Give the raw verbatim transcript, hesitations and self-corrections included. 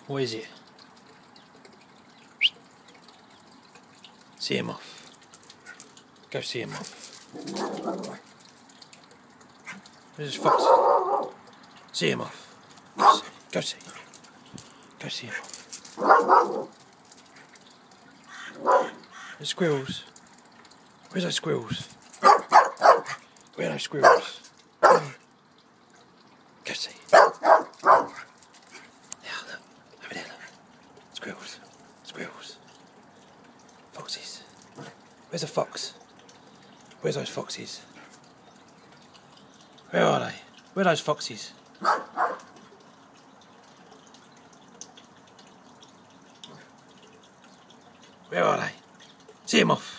What is it? See him off. Go see him off. Where's his fox? See him off. Go see. Go see him off. The squirrels. Where's those squirrels? Where are those squirrels? Go see. There, look. Over there, look. Squirrels. Squirrels. Foxes. Where's a fox? Where's those foxes? Where are they? Where are those foxes? Where are they? See him off.